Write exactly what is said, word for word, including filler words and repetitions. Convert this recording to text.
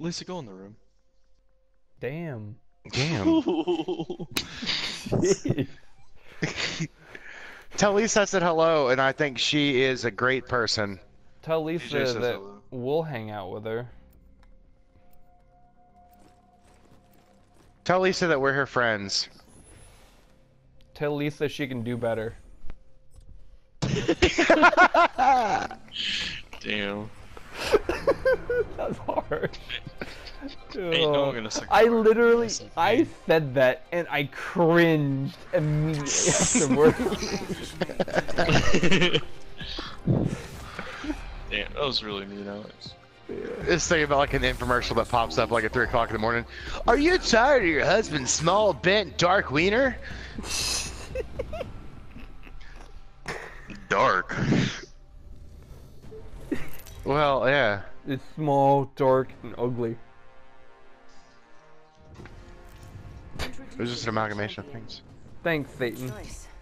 Lisa, go in the room. Damn. Damn. Tell Lisa I said hello, and I think she is a great person. Tell D J Lisa says that hello. we'll hang out with her. Tell Lisa that we're her friends. Tell Lisa she can do better. Damn. That's hard. Ain't no Ugh. one gonna suck I your dick. literally, Listen, I man. said that and I cringed immediately afterwards. Damn, that was really mean, Alex. This thing about like an infomercial that pops up like at three o'clock in the morning. Are you tired of your husband's small, bent, dark wiener? Dark. Well, yeah. It's small, dark, and ugly. It was just an amalgamation of things. Thanks, Satan. Nice.